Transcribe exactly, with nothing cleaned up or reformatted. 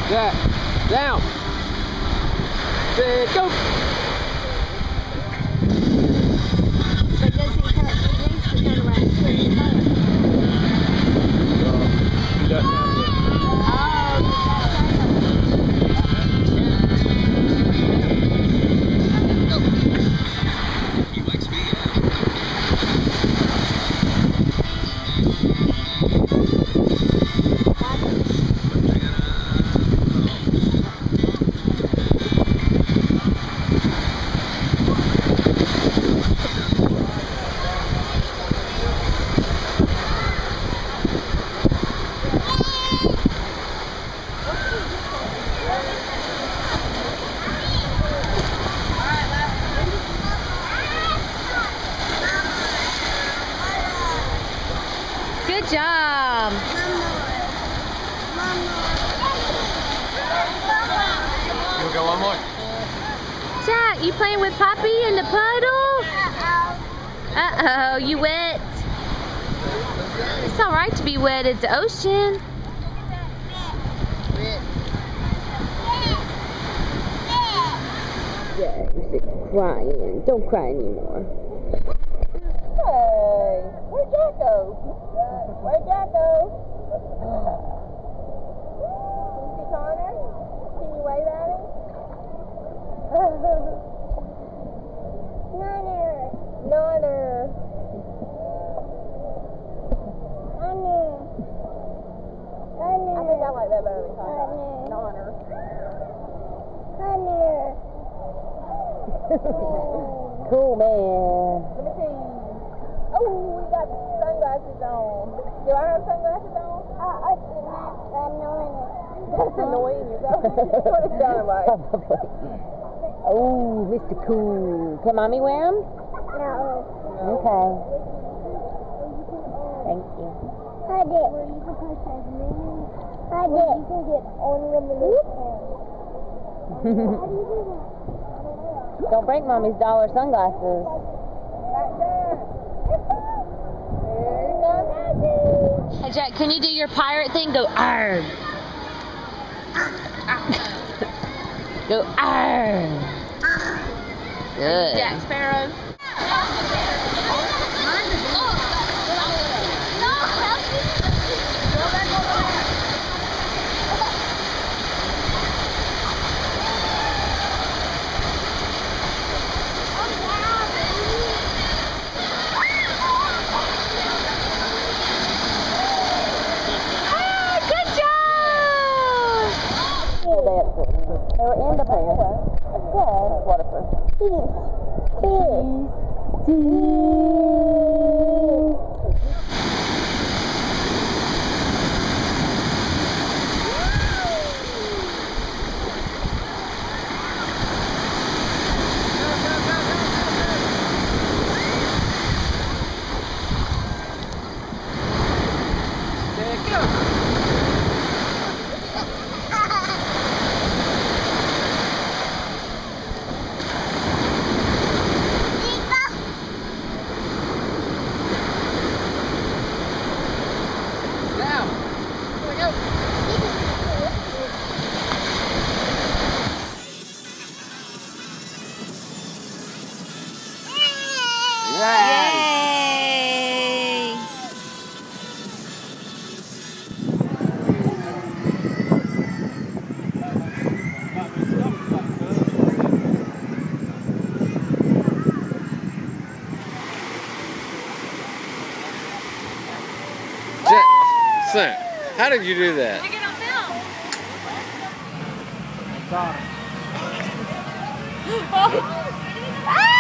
Set. Down. Set. Go. But does he turn, he needs to turn around and switch his color. He doesn't have to. Good job. We'll go one more. Jack, you playing with Poppy in the puddle? Uh-oh, you wet. It's all right to be wet. It's the ocean. Yeah, you're crying. Don't cry anymore. Hey, where'd Jack go? Where'd Jack go? Can you see Connor? Can you wave at him? Nonner. Nonner. Nonner. I think I like that better than Connor. Nonner. Nonner. Cool, man. Let me see. Oh, we got sunglasses on. Do I have sunglasses on? Uh, it's not annoying. That's annoying. Is that what it sounded like? Oh, Mister Cool. Can Mommy wear them? No. Okay. Thank you. I did. Where you can put as many. I did. You can get unlimited pants. How do you do that? Don't break Mommy's dollar sunglasses. Right there. There goes. Hey, Jack, can you do your pirate thing? Go arr. Go arr. Good. Jack Sparrow. They were in the pool. Yeah, Waterford. Cheese. Yay! Son, how did you do that? Look at him film. I saw it. Ah!